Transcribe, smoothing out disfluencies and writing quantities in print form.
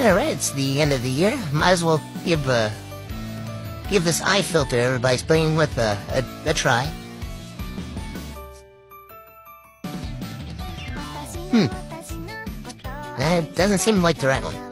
Alright, it's the end of the year. Might as well give this eye filter by spraying with a try. That doesn't seem like the right one.